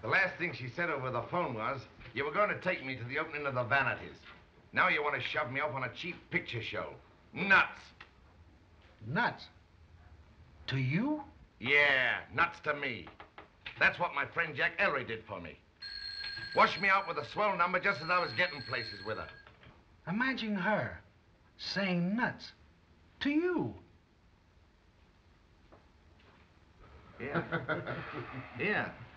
last thing she said over the phone was, you were going to take me to the opening of the Vanities. Now you want to shove me off on a cheap picture show. Nuts. Nuts? To you? Yeah, nuts to me. That's what my friend Jack Ellery did for me. Washed me out with a swell number just as I was getting places with her. Imagine her saying nuts to you. Yeah. Yeah.